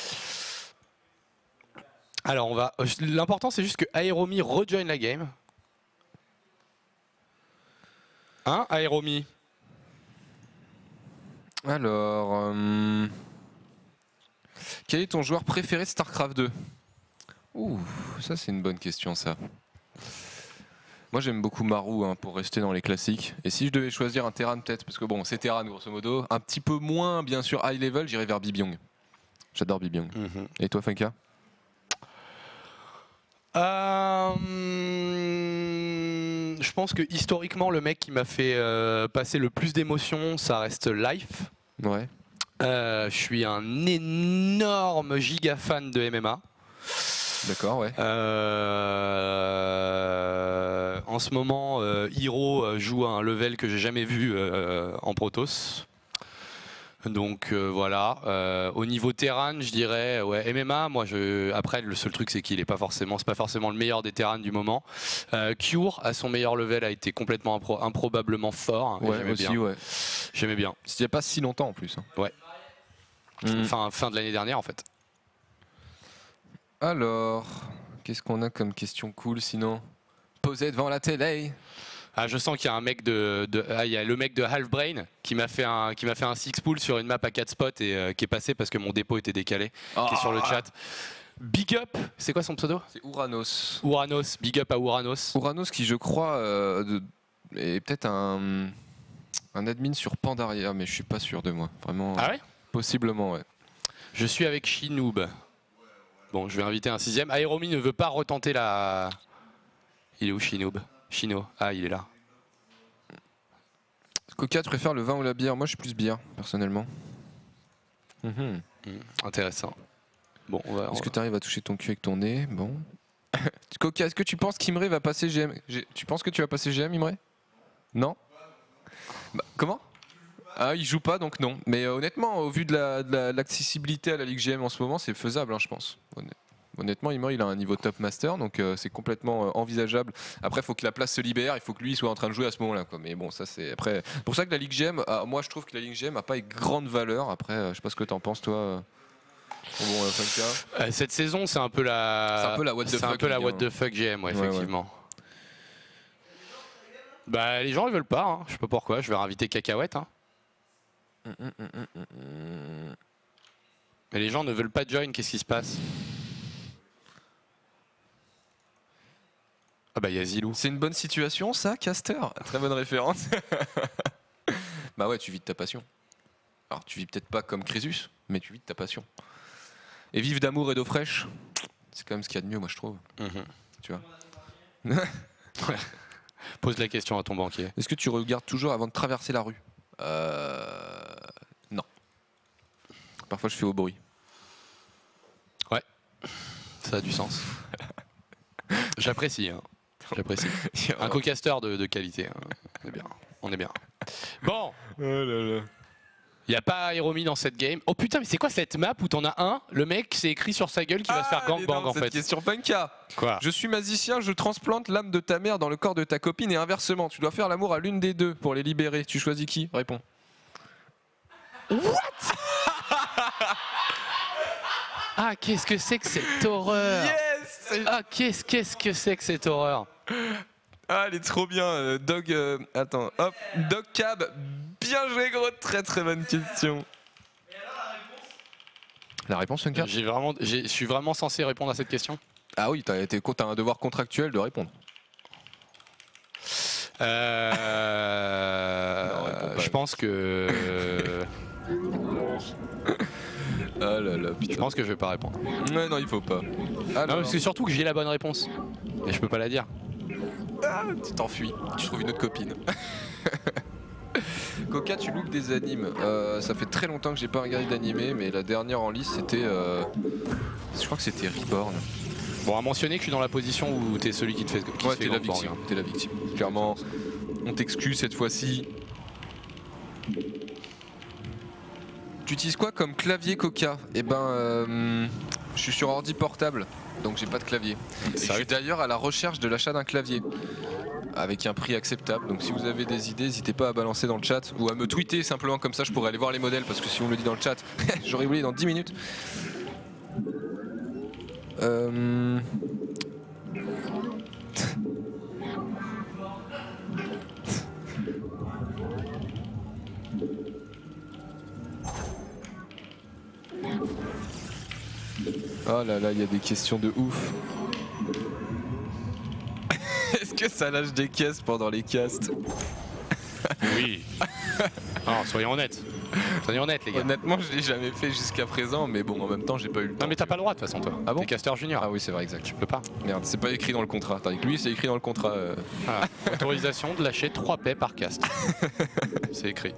Alors on va. euh, L'important c'est juste que Aeromi rejoin la game. Hein, Aeromi? Alors, euh, quel est ton joueur préféré de StarCraft deux? Ouh, ça c'est une bonne question ça. Moi j'aime beaucoup Maru hein, pour rester dans les classiques. Et si je devais choisir un Terran peut-être, parce que bon c'est Terran grosso modo, un petit peu moins bien sûr high level, j'irais vers Bibyong. J'adore Bibyong. Mhm. Et toi Funka? Euh, hum, je pense que historiquement, le mec qui m'a fait euh, passer le plus d'émotions, ça reste Life. Ouais. Euh, je suis un énorme giga fan de M M A. D'accord, ouais. Euh, en ce moment, euh, Hero euh, joue à un level que j'ai jamais vu euh, en Protoss. Donc euh, voilà. Euh, au niveau terrain, je dirais ouais M M A. Moi, je après le seul truc c'est qu'il est pas forcément, c'est pas forcément le meilleur des terrains du moment. Euh, Cure à son meilleur level a été complètement impro improbablement fort. Ouais, j'aimais aussi, bien. ouais. J'aimais bien. C'était il n'y a pas si longtemps en plus. Hein. Ouais. Mm. Fin fin de l'année dernière en fait. Alors, qu'est-ce qu'on a comme question cool sinon? Posé devant la télé. Ah, je sens qu'il y a un mec de, de ah, il y a le mec de Half Brain qui m'a fait un qui m'a fait un six pool sur une map à quatre spots et euh, qui est passé parce que mon dépôt était décalé, Oh. qui est sur le chat. Big up, c'est quoi son pseudo? C'est Uranos. Uranos, big up à Uranos. Uranos qui je crois euh, de- est peut-être un, un admin sur Pandaria, mais je suis pas sûr de moi. Vraiment. Ah ouais? Possiblement, ouais. Je suis avec Shinoob. Bon, je vais inviter un sixième. Aeromi ne veut pas retenter la. Il est où Shinoob? Chino. Ah, il est là. Coca, tu préfères le vin ou la bière? Moi, je suis plus bière, personnellement. Mhm. Hmm, intéressant. Bon, on va. Est-ce que tu arrives à toucher ton cul avec ton nez? Bon. Coca, est-ce que tu penses qu'Imre va passer G M? G- Tu penses que tu vas passer G M, Imre? Non? Bah, comment? Ah, il joue pas, donc non. Mais euh, honnêtement, au vu de la- de la- de l'accessibilité à la Ligue G M en ce moment, c'est faisable, hein, je pense. Honn- Honnêtement, Imre, il a un niveau top master, donc euh, c'est complètement euh, envisageable. Après, il faut que la place se libère, il faut que lui soit en train de jouer à ce moment-là, quoi. Mais bon, ça c'est après. C'est pour ça que la Ligue G M, ah, moi je trouve que la Ligue G M a pas une grande valeur. Après, euh, je sais pas ce que t'en penses, toi. euh. Bon, euh, Funka. Euh, cette saison, c'est un peu la. C'est un peu la what the C'est un fuck, peu la Ligue what un. the fuck G M, ouais, Ouais, ouais. effectivement. Bah, les gens ils veulent pas. Hein. Je sais pas pourquoi. Je vais réinviter Cacahuète. Hein. Mm, mm, mm, mm, mm, mm. Mais les gens ne veulent pas join. Qu'est-ce qui se passe? Ah bah, il y a Zilou. C'est une bonne situation, ça, Caster? Très bonne référence. Bah ouais, tu vis de ta passion. Alors, tu vis peut-être pas comme Crésus, mais tu vis de ta passion. Et vivre d'amour et d'eau fraîche, c'est quand même ce qu'il y a de mieux, moi, je trouve. Mhm. Tu vois. Pose la question à ton banquier. Est-ce que tu regardes toujours avant de traverser la rue? Euh... Non. Parfois, je fais au bruit. Ça a du sens. J'apprécie. Hein. J'apprécie. Un co-caster de, de qualité. Hein. On est bien. On est bien. Bon. Oh là là. Il n'y a pas Aeromi dans cette game. Oh putain, mais c'est quoi cette map où t'en as un? Le mec, c'est écrit sur sa gueule qu'il va se faire gangbang en fait. Question Funka. Quoi? Je suis magicien, je transplante l'âme de ta mère dans le corps de ta copine et inversement. Tu dois faire l'amour à l'une des deux pour les libérer. Tu choisis qui? Réponds. Ah, qu'est-ce que c'est que cette horreur? Yes. Ah, qu'est-ce qu'est-ce que c'est que cette horreur? Ah, elle est trop bien. euh, Dog. euh, attends, hop. Dog Cab. Bien joué, gros. Très très bonne question. La réponse, Funka? J'ai vraiment, j'ai- je suis vraiment censé répondre à cette question? Ah oui, t'as été- t'as un devoir contractuel de répondre. Euh... Non, réponds pas. je pense que. Ah là là, Je putain. pense que je vais pas répondre. Ouais, non, il faut pas. Non, Alors, parce que surtout que j'ai la bonne réponse. Mais je peux pas la dire. ah, tu t'enfuis. Tu trouves une autre copine. Coca, tu loupes des animes. Euh, ça fait très longtemps que j'ai pas regardé d'animé, mais la dernière en liste c'était. Euh... Je crois que c'était Reborn. Bon, à mentionner que je suis dans la position où t'es celui qui te fait. Qui Ouais, se fait t'es la gangbang, victime. hein. T'es la victime. Clairement, on t'excuse cette fois-ci. Tu utilises quoi comme clavier, Coca? Eh ben, euh, je suis sur ordi portable, donc j'ai pas de clavier. Et je suis d'ailleurs à la recherche de l'achat d'un clavier avec un prix acceptable. Donc si vous avez des idées, n'hésitez pas à balancer dans le chat ou à me tweeter simplement, comme ça je pourrais aller voir les modèles, parce que si on me le dit dans le chat, j'aurais oublié dans dix minutes. Euh... Oh là là, il y a des questions de ouf. Est-ce que ça lâche des caisses pendant les casts? Oui. Non, soyons honnêtes. Soyons honnêtes, les gars. Honnêtement, je l'ai jamais fait jusqu'à présent, mais bon, en même temps, j'ai pas eu le temps. Non, mais t'as pas le droit de toute façon, toi. Ah bon? T'es caster junior. Ah oui, c'est vrai, exact. Tu peux pas. Merde, c'est pas écrit dans le contrat. Tandis que lui, c'est écrit dans le contrat. euh. Voilà. Autorisation de lâcher trois paix par cast. C'est écrit.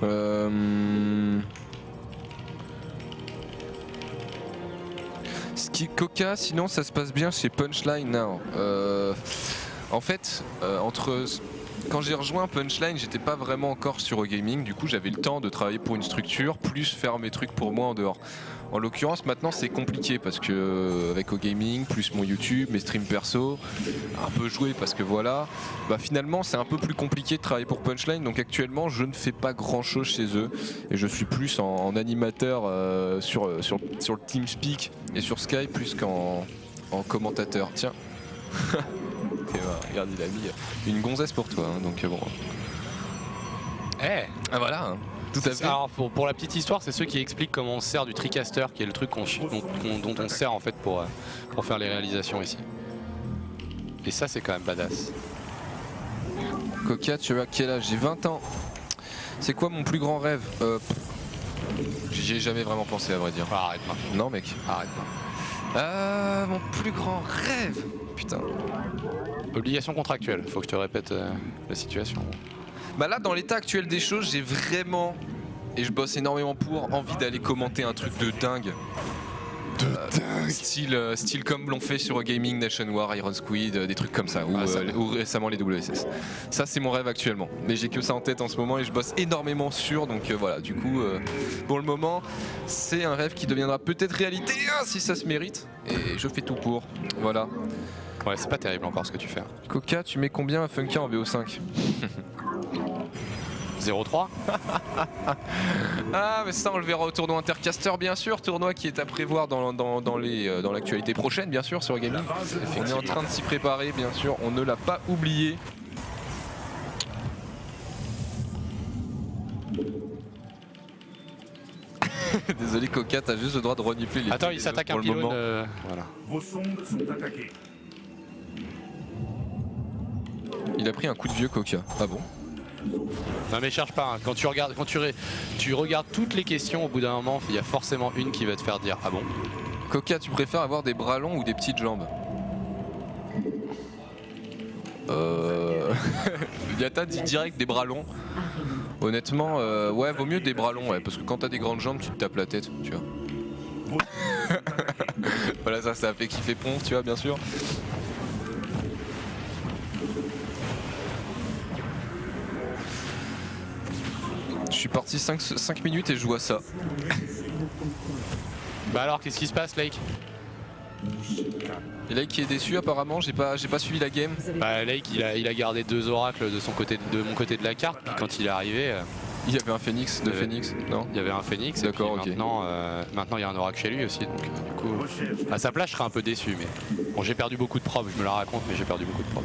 Euh... Coca, sinon ça se passe bien chez Punchline Now. Euh, en fait, euh, entre quand j'ai rejoint Punchline, j'étais pas vraiment encore sur Gaming. Du coup, j'avais le temps de travailler pour une structure, plus faire mes trucs pour moi en dehors. En l'occurrence, maintenant c'est compliqué parce que euh, avec Gaming, plus mon YouTube, mes streams perso, un peu joué parce que voilà, bah finalement c'est un peu plus compliqué de travailler pour Punchline. Donc actuellement, je ne fais pas grand chose chez eux et je suis plus en, en animateur euh, sur, sur, sur le TeamSpeak et sur Skype plus qu'en en commentateur. Tiens, okay, bah, regarde, il a mis une gonzesse pour toi, hein, donc bon. Eh hey. Ah voilà. Hein. Tout à fait. Alors pour, pour la petite histoire, c'est ceux qui expliquent comment on se sert du TriCaster, qui est le truc qu'on, dont, dont on se sert en fait pour, pour faire les réalisations ici. Et ça c'est quand même badass. Coca, tu as quel âge? J'ai vingt ans. C'est quoi mon plus grand rêve? euh, J'y ai jamais vraiment pensé à vrai dire. Ah, arrête maintenant. Non mec. Arrête maintenant. Euh, mon plus grand rêve. Putain. Obligation contractuelle, faut que je te répète euh, la situation. Bah là, dans l'état actuel des choses, j'ai vraiment, et je bosse énormément pour, envie d'aller commenter un truc de dingue. De euh, dingue style, euh, style comme l'ont fait sur Gaming, Nation War, Iron Squid, euh, des trucs comme ça, ou, ah, ça euh, ou récemment les W S S. Ça c'est mon rêve actuellement, mais j'ai que ça en tête en ce moment et je bosse énormément sur, donc euh, voilà, du coup, euh, pour le moment, c'est un rêve qui deviendra peut-être réalité, hein, si ça se mérite, et je fais tout pour, voilà. Ouais, c'est pas terrible encore ce que tu fais. Coca, tu mets combien à Funka en V O cinq? zéro trois. Ah mais ça on le verra au tournoi Intercaster bien sûr, tournoi qui est à prévoir dans, dans, dans les euh, dans l'actualité prochaine bien sûr sur Gaming. On est en train de s'y préparer bien sûr, on ne l'a pas oublié. Désolé Coca, t'as juste le droit de renifler les. Attends, il s'attaque un pylône. Euh... Voilà. Vos sondes sont attaquées. Il a pris un coup de vieux Coca. Ah bon? Non mais cherche pas, hein. Quand tu regardes quand tu, ré... tu regardes toutes les questions, au bout d'un moment, il y a forcément une qui va te faire dire ah bon. Coca, tu préfères avoir des bras longs ou des petites jambes? Euh... Yata dit direct des bras longs. Honnêtement, euh, ouais, vaut mieux des bras longs, ouais, parce que quand t'as des grandes jambes, tu te tapes la tête, tu vois. Voilà, ça, ça a fait kiffer Ponf, tu vois, bien sûr. Je suis parti cinq minutes et je vois ça. Bah alors, qu'est-ce qui se passe, Lake? Et Lake qui est déçu apparemment, j'ai pas, j'ai pas suivi la game. Bah Lake il a, il a gardé deux oracles de son côté, de mon côté de la carte, puis quand il est arrivé... Euh, il y avait un phénix, deux phénix, non? Il y avait un phénix, d'accord, ok. Maintenant, euh, maintenant il y a un oracle chez lui aussi, donc euh, du coup... À sa place je serais un peu déçu, mais... Bon, j'ai perdu beaucoup de probes, je me la raconte, mais j'ai perdu beaucoup de probes.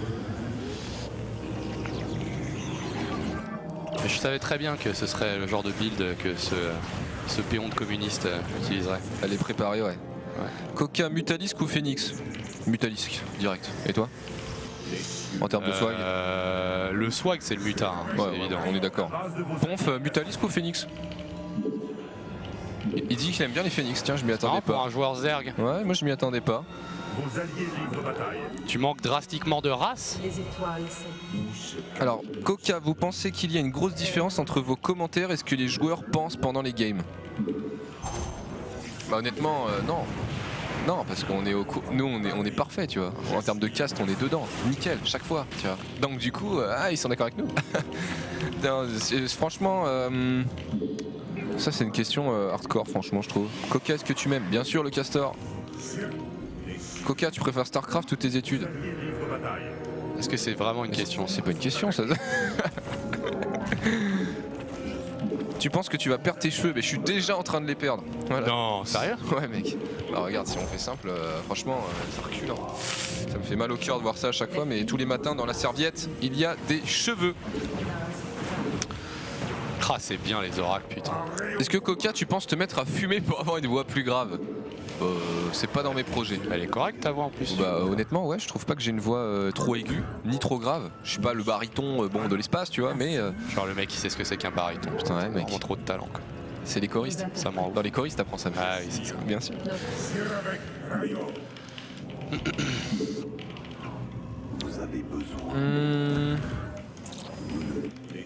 Mais je savais très bien que ce serait le genre de build que ce, ce péon de communiste utiliserait. Elle est préparée, ouais. Ouais. Coca, Mutalisk ou Phoenix? Mutalisk, direct. Et toi? En termes de swag? euh, Le swag c'est le muta, hein, ouais, c'est évident. On est d'accord. Ponf, Mutalisk ou Phoenix? Il dit qu'il aime bien les Phoenix, tiens je m'y attendais non, pas. Pour un joueur Zerg. Ouais, moi je m'y attendais pas. Vos alliés livrent bataille. Tu manques drastiquement de race. Les étoiles, c'est... Alors, Coca, vous pensez qu'il y a une grosse différence entre vos commentaires et ce que les joueurs pensent pendant les games? Bah honnêtement, euh, non. Non, parce qu'on est au co nous on est, on est parfait, tu vois. En termes de cast, on est dedans, nickel, chaque fois, tu vois. Donc du coup, euh, ah, ils sont d'accord avec nous. Non, franchement, euh, ça c'est une question euh, hardcore, franchement, je trouve. Coca, est-ce que tu m'aimes? Bien sûr, le castor. Coca, tu préfères Starcraft ou tes études? Est-ce que c'est vraiment une question? C'est pas une question, ça. Tu penses que tu vas perdre tes cheveux, mais je suis déjà en train de les perdre. Voilà. Non, sérieux? Ouais mec. Bah regarde, si on fait simple, euh, franchement, euh, ça recule. Hein. Ça me fait mal au cœur de voir ça à chaque fois, mais tous les matins dans la serviette, il y a des cheveux. Ah, c'est bien les oracles, putain. Est-ce que Coca, tu penses te mettre à fumer pour avoir une voix plus grave? Euh, c'est pas dans mes projets. Elle est correcte ta voix en plus. Bah honnêtement ouais, je trouve pas que j'ai une voix euh, trop aiguë, ni trop grave. Je suis pas le baryton euh, bon de l'espace, tu vois, mais... Euh... Genre le mec qui sait ce que c'est qu'un baryton, putain, ouais, mec. Vraiment trop de talent quoi. C'est les choristes. Ça m'en... Dans les choristes t'apprends ça. Ah oui c'est ça. Bien sûr. Vous avez besoin. Hum...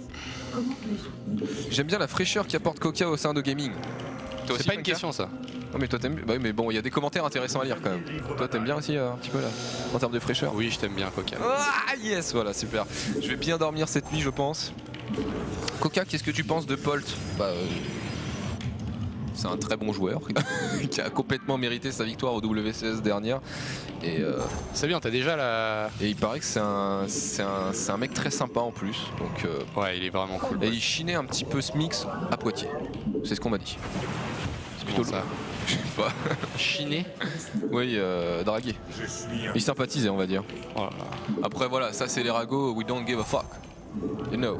J'aime bien la fraîcheur qu'apporte Coca au sein de Gaming. C'est pas une question ça. Non mais toi t'aimes bah oui, mais bon il y a des commentaires intéressants à lire quand même. Toi t'aimes bien aussi euh, un petit peu là en termes de fraîcheur. Oui, je t'aime bien, Coca. Ah yes, voilà super. Je vais bien dormir cette nuit je pense. Coca, qu'est-ce que tu penses de Polt? Bah euh, c'est un très bon joueur qui a complètement mérité sa victoire au W C S dernière. Et, euh, c'est bien, t'as déjà la... et il paraît que c'est un, c'est un, c'est un mec très sympa en plus. Donc, euh, ouais, il est vraiment cool. Et il chinait un petit peu ce mix à Poitiers. C'est ce qu'on m'a dit. C'est plutôt ça. Je sais pas. Chiné? Oui, euh, dragué. Il sympathisait, on va dire. Oh là là. Après, voilà, ça c'est les ragots. We don't give a fuck. You know.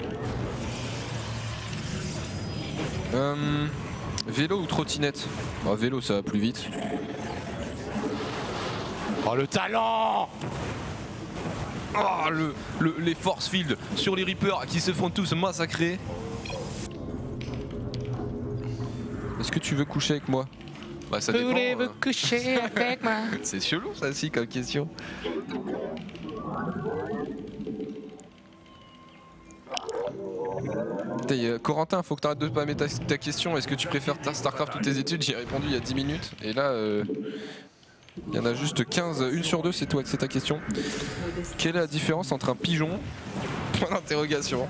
Euh, vélo ou trottinette? Bah, vélo, ça va plus vite. Oh, le talent! Oh, le, le, les force field sur les Reapers qui se font tous massacrer. Est-ce que tu veux coucher avec moi? Bah ça dépend. Voulez-vous euh. coucher avec moi? C'est chelou ça aussi comme question. Euh, Corentin, faut que tu arrêtes de spammer ta, ta question. Est-ce que tu préfères ta StarCraft ou tes études? J'y ai répondu il y a dix minutes. Et là, euh, il y en a juste quinze. Une sur deux, c'est toi, c'est ta question. Quelle est la différence entre un pigeon? Point d'interrogation.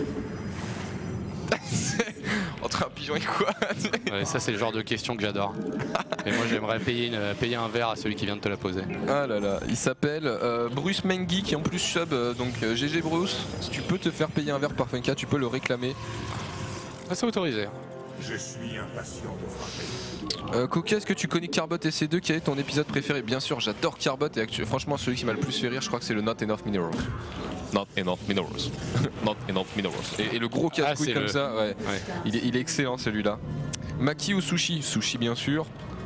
Entre un pigeon et quoi? Ouais, ça c'est le genre de question que j'adore. Et moi j'aimerais payer, une, payer un verre à celui qui vient de te la poser. Ah là là, il s'appelle euh, Bruce Mengi qui en plus sub, euh, donc euh, G G Bruce. Si tu peux te faire payer un verre par Funka, tu peux le réclamer. Ah, c'est autorisé. Je suis impatient de frapper. Euh, Coca, est-ce que tu connais Carbot S C deux? Quel est ton épisode préféré? Bien sûr, j'adore Carbot et actu- franchement celui qui m'a le plus fait rire, je crois que c'est le Not Enough Minerals. Not enough minerals. Not enough minerals. Et, et le gros casse-couille ah, comme le... ça, ouais. ouais. Il, est, il est excellent celui-là. Maki ou sushi? Sushi bien sûr.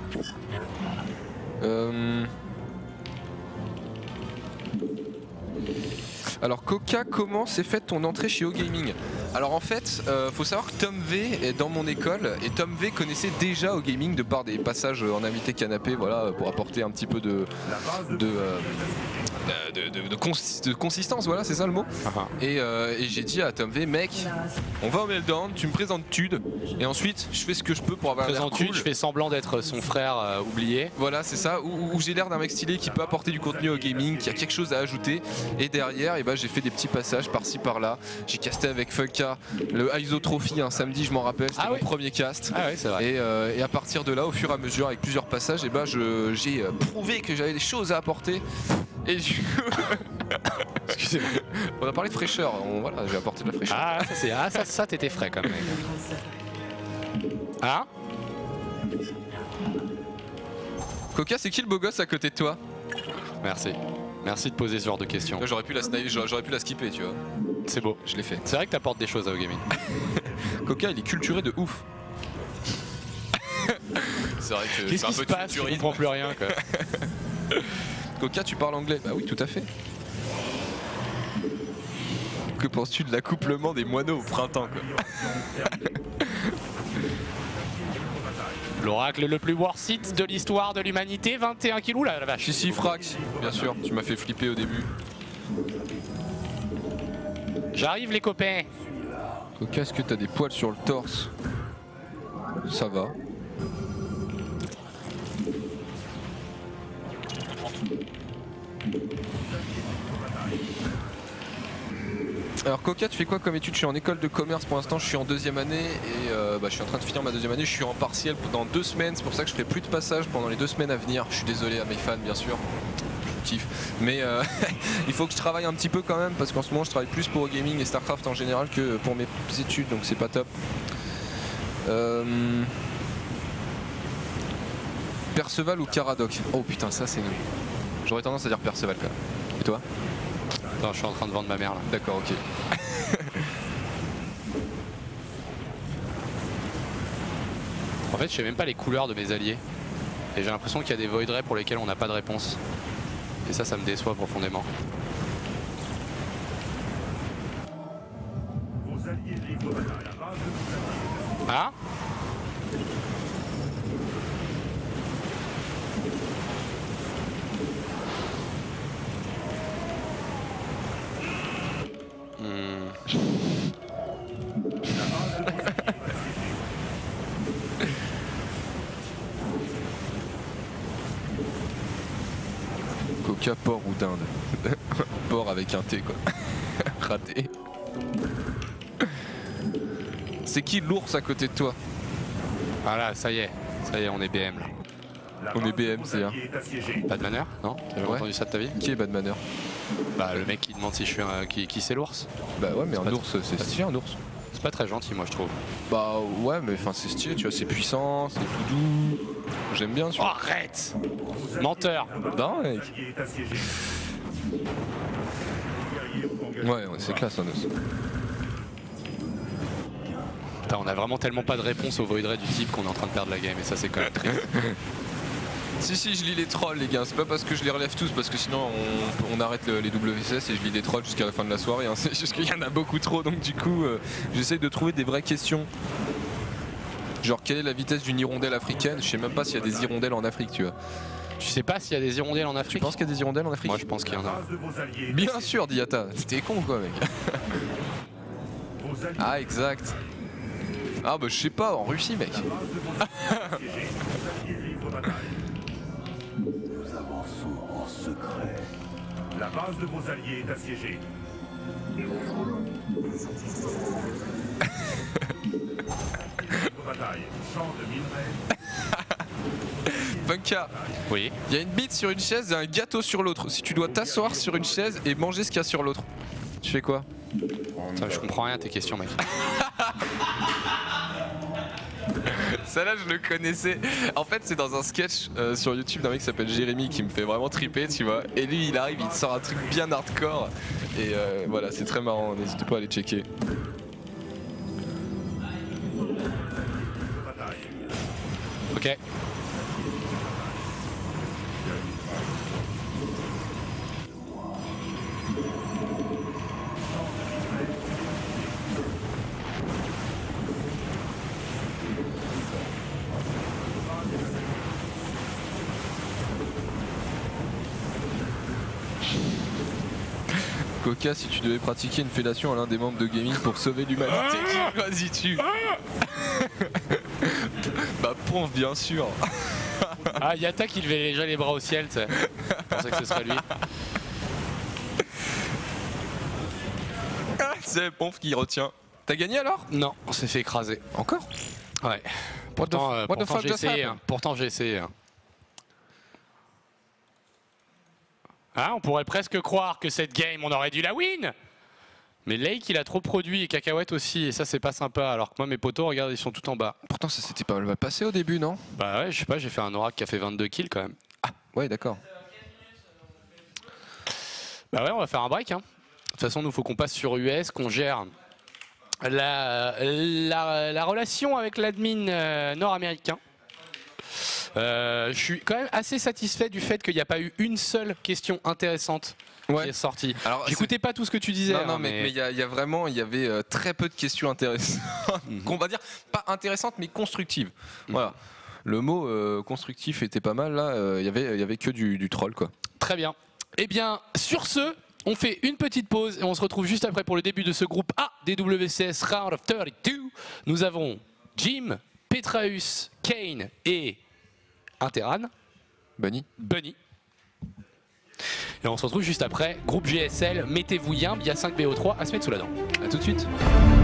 Euh... Alors Coca, comment s'est faite ton entrée chez O-Gaming? Alors en fait, euh, faut savoir que Tom V est dans mon école et Tom V connaissait déjà O-Gaming de par des passages en invité canapé, voilà, pour apporter un petit peu de de, euh, de, de, de, cons de consistance, voilà, c'est ça le mot. Uh-huh. Et, euh, et j'ai dit à Tom V, mec, on va au Meltdown, tu me présentes Tude et ensuite je fais ce que je peux pour avoir l'air cool. Tude, je fais semblant d'être son frère euh, oublié. Voilà, c'est ça, où, où j'ai l'air d'un mec stylé qui peut apporter du contenu au gaming, qui a quelque chose à ajouter. Et derrière, et ben, j'ai fait des petits passages par-ci par-là. J'ai casté avec Funka le I S O Trophy un samedi, je m'en rappelle, c'était ah mon oui. premier cast. Ah oui, c'est vrai. Et, euh, et à partir de là, au fur et à mesure, avec plusieurs passages, et ben, je, j'ai prouvé que j'avais des choses à apporter. Et du coup... Excusez-moi. On a parlé de fraîcheur, on, voilà, j'ai apporté de la fraîcheur. Ah, ça, c'est, ah, ça, ça t'étais frais quand même. Ah Coca, c'est qui le beau gosse à côté de toi? Merci. Merci de poser ce genre de questions. Là, j'aurais pu la, j'aurais pu la skipper, tu vois. C'est beau. Je l'ai fait. C'est vrai que t'apportes des choses à O-Gaming. Coca, il est culturé de ouf. C'est vrai que Qu'est-ce c'est un qui peu se passe? Je comprends plus rien, quoi. Coca, tu parles anglais? Bah oui, tout à fait. Que penses-tu de l'accouplement des moineaux au printemps, quoi? L'oracle le plus worth de l'histoire de l'humanité, vingt et un kilos là, la vache. Si, si, Frax, bien sûr, tu m'as fait flipper au début. J'arrive les copains. Coca, est-ce que t'as des poils sur le torse? Ça va. Alors Coca, tu fais quoi comme étude? Je suis en école de commerce pour l'instant, je suis en deuxième année et euh, bah, je suis en train de finir ma deuxième année, je suis en partiel dans deux semaines, c'est pour ça que je ferai plus de passage pendant les deux semaines à venir. Je suis désolé à mes fans bien sûr, je kiffe, mais euh, il faut que je travaille un petit peu quand même parce qu'en ce moment je travaille plus pour gaming et Starcraft en général que pour mes études, donc c'est pas top. Euh... Perceval ou Caradoc? Oh putain, ça c'est nul. J'aurais tendance à dire Perceval quand même. Et toi? Attends, je suis en train de vendre ma mère là. D'accord, ok. En fait, je sais même pas les couleurs de mes alliés. Et j'ai l'impression qu'il y a des Void Ray pour lesquels on n'a pas de réponse. Et ça, ça me déçoit profondément. Vos alliés livrent bataille à la base de vos alliés. Ah? Coca, porc ou dinde. Porc avec un T quoi. Raté. C'est qui l'ours à côté de toi? Voilà, ça y est. Ça y est, on est B M là. La On est base B M, de vos c'est un. alliés est assiégée. Badmanner? Non? T'as jamais Ouais. entendu ça de ta vie? Qui est Badmanner? Bah le mec qui demande si je suis un... qui, qui c'est l'ours. Bah ouais, mais C'est un pas ours, c'est stylé un ours. C'est pas très gentil moi je trouve. Bah ouais, mais enfin c'est stylé, tu vois, c'est puissant, c'est tout doux. J'aime bien, tu Oh, vois. arrête! Vos alliés- Menteur! La base Non, de vos mec. alliés est assiégée. Les guerriers ont engagé Ouais, le ouais, c'est combat. classe un os. Putain, on a vraiment tellement pas de réponse au Void Ray du type qu'on est en train de perdre la game et ça c'est quand même triste. Si si, je lis les trolls les gars, c'est pas parce que je les relève tous, parce que sinon on, on arrête le- les W C S et je lis les trolls jusqu'à la fin de la soirée, hein. C'est juste qu'il y en a beaucoup trop, donc du coup euh, j'essaye de trouver des vraies questions. Genre quelle est la vitesse d'une hirondelle africaine? Je sais même pas s'il y a des hirondelles en Afrique, tu vois. Tu sais pas s'il y a des hirondelles en Tu Afrique? penses qu'il y a des hirondelles en Afrique? Moi je pense qu'il y en La a. base de vos alliés est Bien sûr, Diata, t'es con quoi mec. Vos alliés- Ah exact. Ah bah je sais pas, en Russie mec. La base de vos alliés est assiégée. Vos alliés livrent bataille. Nous avançons en secret. La base de vos alliés est assiégée. Livrent bataille. Champ de minerais. Funka, Oui. il y a une bite sur une chaise et un gâteau sur l'autre. Si tu dois t'asseoir sur une chaise et manger ce qu'il y a sur l'autre, tu fais quoi? Putain, je comprends rien à tes questions mec. Ça-là, je le connaissais. En fait, c'est dans un sketch euh, sur YouTube d'un mec qui s'appelle Jérémy qui me fait vraiment triper, tu vois. Et lui, il arrive, il te sort un truc bien hardcore. Et euh, voilà, c'est très marrant. N'hésitez pas à aller checker. Ok. Coca, si tu devais pratiquer une fellation à l'un des membres de gaming pour sauver l'humanité, qui choisis-tu? Bah, Ponf, bien sûr. Ah, Yata qui levait déjà les bras au ciel, tu sais. Je pensais que ce serait lui. C'est Ponf qui retient. T'as gagné alors? Non, on s'est fait écraser. Encore? Ouais. Pourtant, euh, what the pourtant fuck j'ai just essayé. happened? hein. Pourtant j'ai essayé. hein. Ah, on pourrait presque croire que cette game, on aurait dû la win. Mais Lake, il a trop produit et Cacahuète aussi, et ça c'est pas sympa. Alors que moi, mes potos, regarde, ils sont tout en bas. Pourtant, ça s'était pas mal passé au début, non? Bah ouais, je sais pas, j'ai fait un oracle qui a fait vingt-deux kills quand même. Ouais, d'accord. Bah ouais, on va faire un break. Hein. De toute façon, nous faut qu'on passe sur U S, qu'on gère la, la, la relation avec l'admin euh, nord-américain. Euh, je suis quand même assez satisfait du fait qu'il n'y a pas eu une seule question intéressante Ouais. qui est sortie. Alors, J'écoutais pas tout ce que tu disais. Non, non, hein, mais il y, a- y a vraiment, il y avait euh, très peu de questions intéressantes. Qu'on va dire, pas intéressantes, mais constructives. Voilà. Le mot euh, constructif était pas mal, là. Il y avait, y avait que du, du troll, quoi. Très bien. Eh bien, sur ce, on fait une petite pause et on se retrouve juste après pour le début de ce groupe A des W C S Round of trente-deux. Nous avons Jim, Petraeus, Kane et Interan. Bunny. Bunny. Et on se retrouve juste après. Groupe G S L, mettez-vous yin, il y a cinq B O trois à se mettre sous la dent. À tout de suite.